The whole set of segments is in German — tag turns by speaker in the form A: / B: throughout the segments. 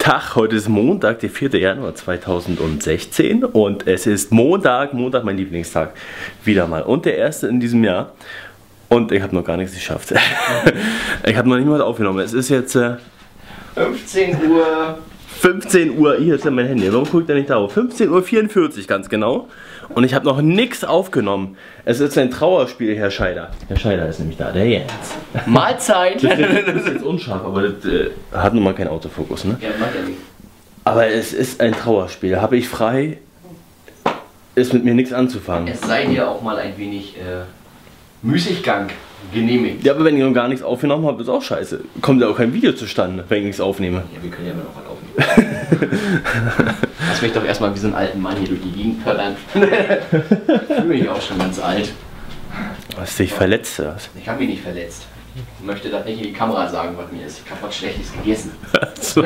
A: Tag, heute ist Montag, der 4. Januar 2016 und es ist Montag mein Lieblingstag, wieder mal und der erste in diesem Jahr und ich habe noch gar nichts geschafft. Ich habe noch nicht mal aufgenommen, es ist jetzt
B: 15 Uhr.
A: 15 Uhr, hier ist ja mein Handy, warum guckt er nicht darauf? 15:44 Uhr ganz genau und ich habe noch nichts aufgenommen. Es ist ein Trauerspiel, Herr Scheider. Herr Scheider ist nämlich da, der Jens.
B: Mahlzeit!
A: Das ist jetzt unscharf, aber das hat nun mal keinen Autofokus, ne?
B: Ja, macht er nicht.
A: Aber es ist ein Trauerspiel. Habe ich frei, ist mit mir nichts anzufangen.
B: Es sei dir auch mal ein wenig Müßiggang genehmigt.
A: Ja, aber wenn ich noch gar nichts aufgenommen habe, ist auch scheiße. Kommt ja auch kein Video zustande, wenn ich nichts aufnehme.
B: Ja, wir können ja immer noch was aufnehmen. Lass mich doch erstmal wie so einen alten Mann hier durch die Gegend pöllern. Ich fühle mich auch schon ganz alt.
A: Hast dich verletzt, oder was?
B: Ich habe mich nicht verletzt. Ich möchte das nicht in die Kamera sagen, was mir ist. Ich habe was Schlechtes gegessen.
A: So.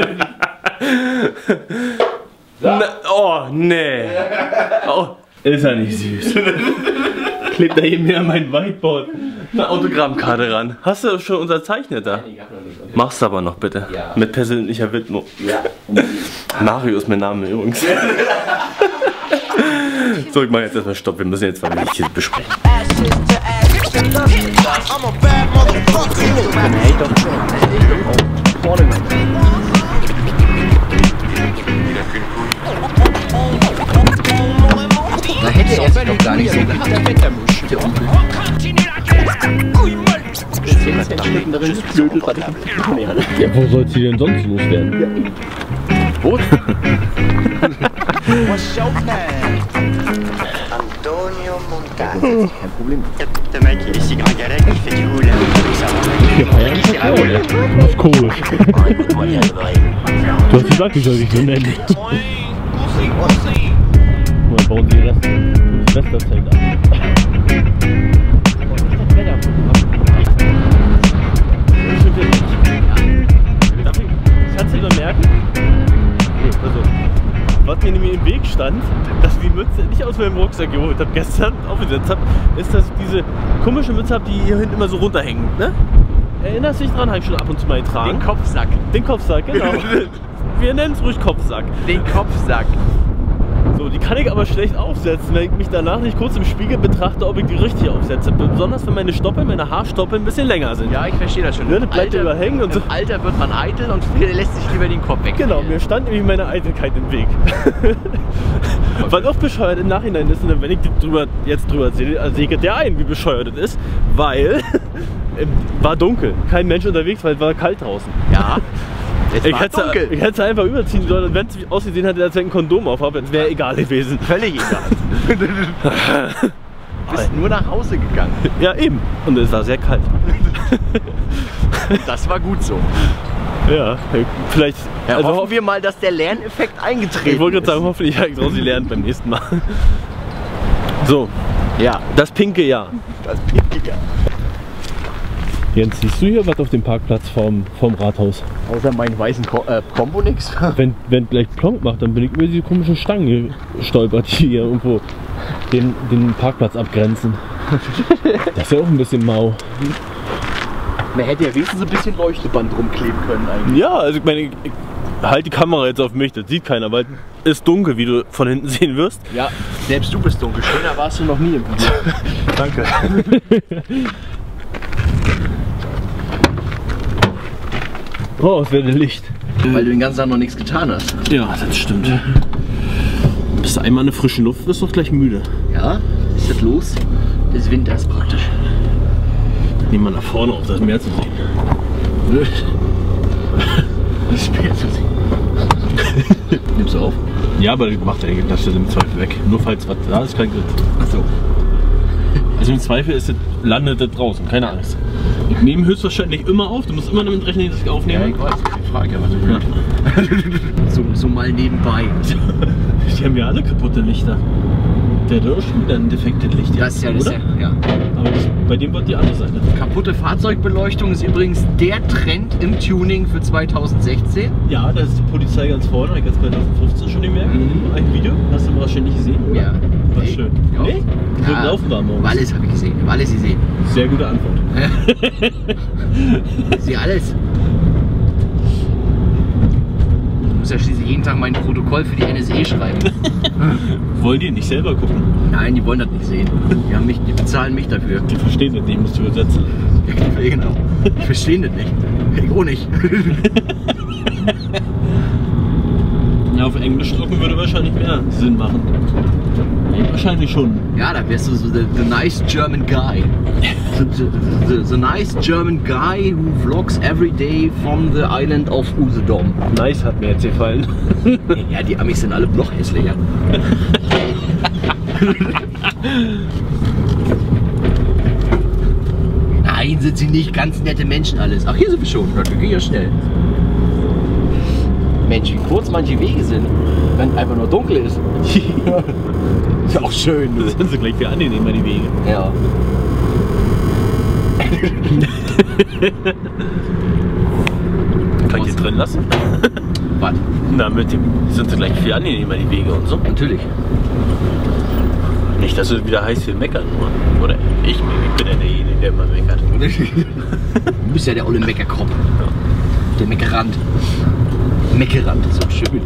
A: Oh, nee. Oh, ist ja nicht süß. Klebt da eben hier mein Whiteboard eine Autogrammkarte ran. Hast du schon unterzeichnet da?
B: Nein, ich hab noch nicht.
A: Mach's aber noch bitte.
B: Ja.
A: Mit persönlicher Widmung.
B: Ja.
A: Mario ist mein Name übrigens. So, ich mach jetzt erstmal Stopp. Wir müssen jetzt mal nicht besprechen.
B: Da hätte er sich doch gar nicht so gehabt. Der Onkel. 10 Cent stecken darin, das Blödel, was ich mehr.
A: Ja, wo soll sie denn sonst loswerden?
B: Wo?
C: What's your name? Antonio Montano.
B: Kein Problem.
C: Der mec il est si gringalec, il fait du roulage avec sa
D: Das ist komisch. Du hast gesagt, ich soll dich so nennen. Mal bauen die Silvesterzelt ab. Kannst du bemerken? Also, was mir nämlich im Weg stand, dass ich die Mütze nicht aus meinem Rucksack geholt habe, gestern aufgesetzt habe, ist, dass ich diese komische Mütze habe, die hier hinten immer so runterhängt. Ne? Erinnerst du dich dran? Habe ich schon ab und zu mal getragen.
B: Den Kopfsack.
D: Den Kopfsack, genau. Wir nennen es ruhig Kopfsack.
B: Den Kopfsack.
D: So, die kann ich aber schlecht aufsetzen, wenn ich mich danach nicht kurz im Spiegel betrachte, ob ich die richtig aufsetze. Besonders wenn meine Stoppeln, meine Haarstoppeln ein bisschen länger sind.
B: Ja, ich verstehe das schon.
D: Ne, das bleibt überhängen und so.
B: Im Alter wird man eitel und lässt sich lieber den Kopf weg.
D: Genau, mir stand nämlich meine Eitelkeit im Weg. Was auch bescheuert im Nachhinein ist, und wenn ich jetzt drüber sehe, sehe ich der ein, wie bescheuert das ist, weil war dunkel, kein Mensch unterwegs, weil es war kalt draußen.
B: Ja.
D: Ich hätte es einfach überziehen sollen und wenn es ausgesehen hätte, als wenn ich ein Kondom auf habe, es wäre egal gewesen.
B: Völlig egal. Du bist nur nach Hause gegangen.
D: Ja, eben. Und es war sehr kalt.
B: Das war gut so.
D: Ja, vielleicht.
B: Ja,
D: also
B: hoffen wir mal, dass der Lerneffekt eingetreten ist.
D: ich wollte gerade sagen, hoffentlich habe ich daraus gelernt beim nächsten Mal. So,
B: Ja,
D: das pinke Jahr.
B: das pinke Jahr.
D: Jens, siehst du hier was auf dem Parkplatz vorm Rathaus?
B: Außer meinen weißen Kombo nix.
D: Wenn gleich Plonk macht, dann bin ich über diese komischen Stangen gestolpert, die hier irgendwo den Parkplatz abgrenzen. Das ist ja auch ein bisschen mau.
B: Man hätte ja wenigstens ein bisschen Leuchteband rumkleben können eigentlich.
D: Ja, also ich meine, ich halte die Kamera jetzt auf mich, das sieht keiner, weil es ist dunkel, wie du von hinten sehen wirst.
B: Ja, selbst du bist dunkel. Schöner warst du noch nie im Video.
D: Danke. Oh, es wird Licht.
B: Weil du den ganzen Tag noch nichts getan hast.
D: Ja, das stimmt. Bist du einmal in der frischen Luft, wirst du doch gleich müde.
B: Ja, ist das los? Des Winters praktisch.
D: Nimm mal nach vorne auf, das Meer zu sehen.
B: Das Meer zu sehen. Nimmst du auf?
D: Ja, aber macht er das im Zweifel weg. Nur falls was da ist, kein Griff.
B: Achso.
D: Also im Zweifel ist landet das draußen, keine Angst. Ich nehme höchstwahrscheinlich immer auf, du musst immer damit rechnen, dass ich aufnehme.
B: Ja, ich weiß, ich frage ja, was du willst. So mal nebenbei.
D: Die haben ja alle kaputte Lichter. Der hat auch schon wieder ein defektes Licht.
B: Das ist ja, das
D: oder?
B: ist ja.
D: Aber bei dem wird die andere Seite.
B: Kaputte Fahrzeugbeleuchtung ist übrigens der Trend im Tuning für 2016.
D: Ja, da ist die Polizei ganz vorne, habe ich jetzt 2015 schon gemerkt. Ein Video, hast du wahrscheinlich gesehen, oder?
B: Ja.
D: War
B: Nee.
D: schön.
B: Ja.
D: Nee? So gelaufen war morgens.
B: Alles habe ich gesehen, habe alles gesehen.
D: Sehr gute Antwort.
B: Ich sehe alles. muss ja schließlich jeden Tag mein Protokoll für die NSA schreiben.
D: Wollen die nicht selber gucken?
B: Nein, die wollen das nicht sehen. Die bezahlen mich dafür.
D: Die verstehen das nicht, musst du übersetzen.
B: Ja, genau. Ich verstehe das nicht. Ich auch nicht.
D: Ja, auf Englisch drucken würde wahrscheinlich mehr Sinn machen. Wahrscheinlich schon.
B: Ja, da wärst du so the nice German guy. The nice German guy who vlogs every day from the island of Usedom.
D: Nice hat mir jetzt gefallen.
B: Ja, die Amis sind alle noch hässlicher. Nein, sind sie nicht. Ganz nette Menschen alles. Ach, hier sind wir schon. Das ging ja schnell. Mensch, wie kurz manche Wege sind, wenn einfach nur dunkel ist. Ist ja auch schön, du.
D: Das sind sie gleich wieder angenehmer, die Wege.
B: Ja.
D: Kann ich die drin lassen?
B: Was?
D: Na, mit dem sind sie gleich viel angenehmer, die Wege und so.
B: Natürlich.
D: Nicht, dass du wieder heiß viel meckern nur. Oder ich bin ja derjenige, der immer meckert.
B: Du bist ja der olle Meckerkopf. Der Meckerrand. Meckerrand ist so schön.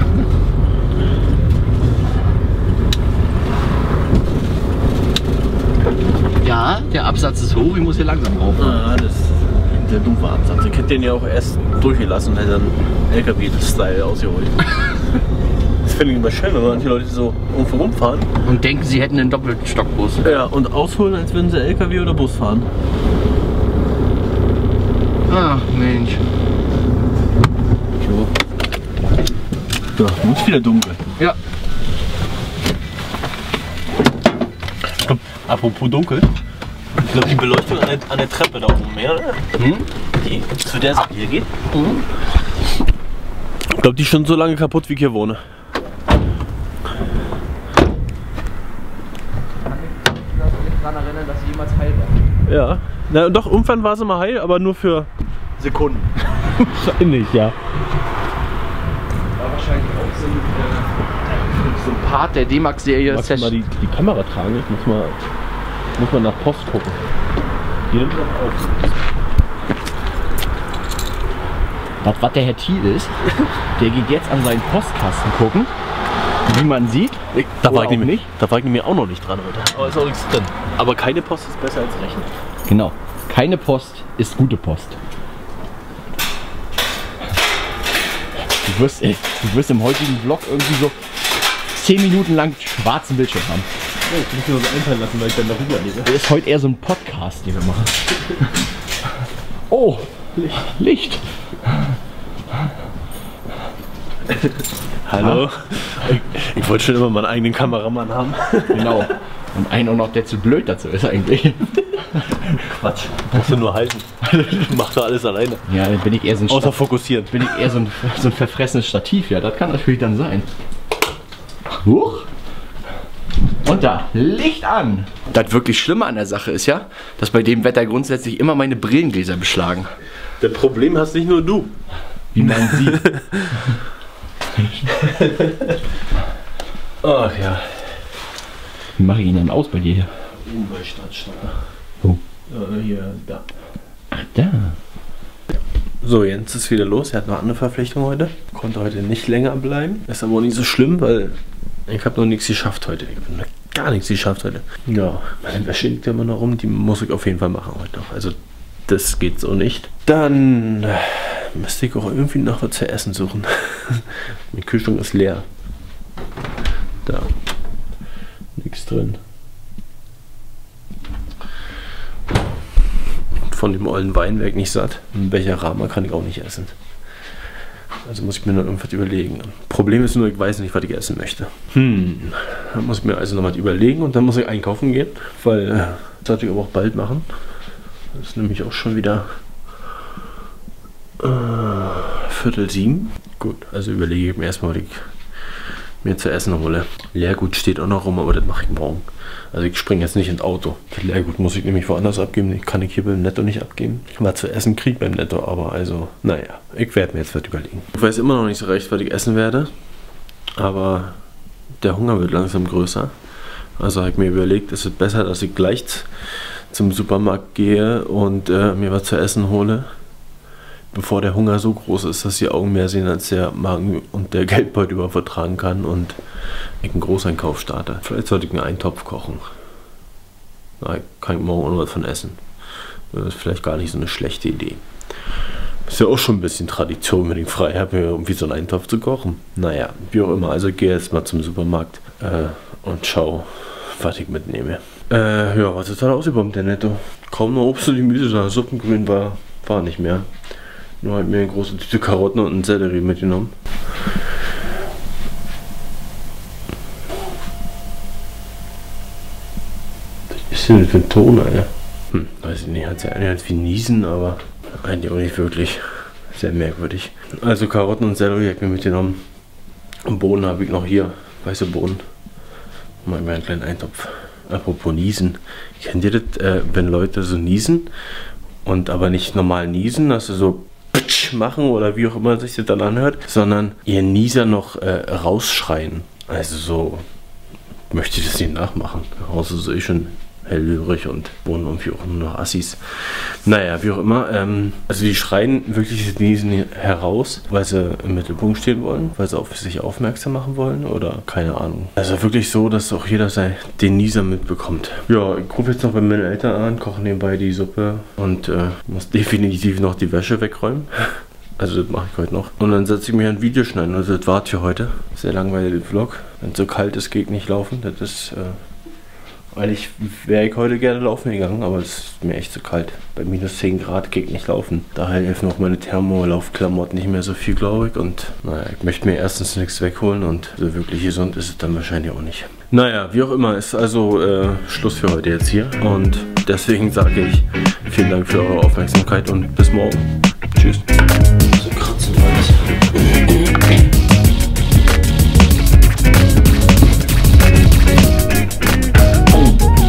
B: Ja, der Absatz ist hoch, ich muss hier langsam rauf.
D: Ah, das ist der doofe Absatz. Ich hätte den ja auch erst durchgelassen und hätte dann LKW-Style ausgeholt. Das finde ich immer schön, wenn manche Leute so irgendwo rumfahren.
B: Und denken, sie hätten einen Doppelstockbus.
D: Ja, und ausholen, als würden sie LKW oder Bus fahren.
B: Ach Mensch.
D: So, nun ist wieder dunkel.
B: Ja.
D: Komm, apropos dunkel. Ich glaube, die Beleuchtung an der Treppe da oben mehr, oder? Die zu der Seite hier geht. Ich glaube, die ist schon so lange kaputt, wie ich hier wohne.
B: Daran erinnern, dass sie jemals heil war.
D: Ja. Na, doch, irgendwann war sie mal heil, aber nur für
B: Sekunden.
D: wahrscheinlich, ja.
B: War wahrscheinlich auch so ein Part der D-Max-Serie.
D: Magst du mal die Kamera tragen? Ich muss mal nach Post gucken. Die nimmt das auf.
B: Was der Herr Thiel ist, der geht jetzt an seinen Postkasten gucken. Wie man sieht.
D: Da war ich
B: nicht.
D: nämlich, da war ich nämlich auch noch nicht dran heute. Aber ist auch nichts drin. Aber keine Post ist besser als Rechnen.
B: Genau. Keine Post ist gute Post. Du wirst im heutigen Vlog irgendwie so 10 Minuten lang schwarzen Bildschirm haben.
D: Ja, ich muss mir das einfallen lassen, weil ich dann darüber lege.
B: Das ist heute eher so ein Podcast, den wir machen. Oh, Licht.
D: Hallo? Ich wollte schon immer mal einen eigenen Kameramann haben.
B: Genau. Und einen auch noch, der zu blöd dazu ist eigentlich.
D: Quatsch. Musst du nur halten. Mach doch alles alleine.
B: Ja, dann bin ich eher so ein
D: Außer fokussieren.
B: bin ich eher so ein verfressenes Stativ. Ja, das kann natürlich dann sein. Huch. Und da, Licht an. Das wirklich Schlimme an der Sache ist ja, dass bei dem Wetter grundsätzlich immer meine Brillengläser beschlagen.
D: Das Problem hast nicht nur du.
B: Wie man sieht.
D: Ach ja.
B: Wie mache ich ihn denn aus bei dir hier?
D: Oben bei Stadtschnatter.
B: Wo?
D: Hier, da.
B: Ach, da.
D: So, Jens ist wieder los. Er hat noch eine Verpflichtung heute. Konnte heute nicht länger bleiben. Ist aber auch nicht so schlimm, weil ich habe noch nichts geschafft heute. Ich habe noch gar nichts geschafft heute. Ja, meine Wäsche liegt ja immer noch rum. Die muss ich auf jeden Fall machen heute noch. Also das geht so nicht. Dann müsste ich auch irgendwie noch was zu essen suchen. Die Kühlschrank ist leer. Da. Nichts drin. Von dem ollen Wein wäre ich nicht satt. Ein Becher Rama kann ich auch nicht essen. Also muss ich mir noch irgendwas überlegen. Problem ist nur, ich weiß nicht, was ich essen möchte. Dann muss ich mir also noch mal überlegen und dann muss ich einkaufen gehen, weil das sollte ich aber auch bald machen. Das ist nämlich auch schon wieder 6:45. Gut, also überlege ich mir erstmal, was ich mir zu essen hole. Leergut steht auch noch rum, aber das mache ich morgen. Also ich springe jetzt nicht ins Auto. Das Leergut muss ich nämlich woanders abgeben. Ich kann ich hier beim Netto nicht abgeben. Ich mal zu essen kriege beim Netto, aber also, naja, ich werde mir jetzt was überlegen. Ich weiß immer noch nicht so recht, was ich essen werde, aber der Hunger wird langsam größer. Also habe ich mir überlegt, es ist besser, dass ich gleich zum Supermarkt gehe und mir was zu essen hole, bevor der Hunger so groß ist, dass die Augen mehr sehen, als der Magen und der Geldbeutel überhaupt vertragen kann und ich einen Großeinkauf starte. Vielleicht sollte ich einen Eintopf kochen. Da kann ich morgen auch noch was von essen. Das ist vielleicht gar nicht so eine schlechte Idee. Ist ja auch schon ein bisschen Tradition, wenn ich frei habe, mir irgendwie so einen Eintopf zu kochen. Naja, wie auch immer. Also ich gehe jetzt mal zum Supermarkt und schau, was ich mitnehme. Ja, was ist da ausgebaut, der Netto? Kaum noch Obst und Gemüse da. Suppengrün war nicht mehr. Nur halt mir eine große Tüte Karotten und einen Sellerie mitgenommen. Was ist denn für ein Ton, Alter? Weiß ich nicht, hat ja eine wie Niesen, aber eigentlich auch nicht wirklich. Sehr merkwürdig. Also Karotten und Sellerie habe ich mir mitgenommen. Und Bohnen habe ich noch hier. Weiße Bohnen. Mal einen kleinen Eintopf. Apropos Niesen. Kennt ihr das, wenn Leute so niesen und aber nicht normal niesen, dass sie so machen oder wie auch immer sich das dann anhört, sondern ihren Nieser noch rausschreien. Also so möchte ich das nicht nachmachen. Außer so ich schon hellhörig und wohnen irgendwie auch nur noch Assis. Naja, wie auch immer. Also die schreien wirklich das Niesen heraus, weil sie im Mittelpunkt stehen wollen, weil sie auf sich aufmerksam machen wollen oder keine Ahnung. Also wirklich so, dass auch jeder den Nieser mitbekommt. Ja, ich rufe jetzt noch bei meinen Eltern an, koche nebenbei die Suppe und muss definitiv noch die Wäsche wegräumen. Also das mache ich heute noch. Und dann setze ich mich ein Video schneiden. Also das war's für heute. Sehr langweiliger Vlog. Wenn es so kalt ist, geht nicht laufen. Das ist... Eigentlich wäre ich heute gerne laufen gegangen, aber es ist mir echt zu kalt. Bei minus 10 Grad geht nicht laufen. Daher helfen auch meine Thermolaufklamotten nicht mehr so viel, glaube ich. Und naja, ich möchte mir erstens nichts wegholen und so wirklich gesund ist es dann wahrscheinlich auch nicht. Naja, wie auch immer, ist also Schluss für heute jetzt hier. Und deswegen sage ich vielen Dank für eure Aufmerksamkeit und bis morgen. Tschüss.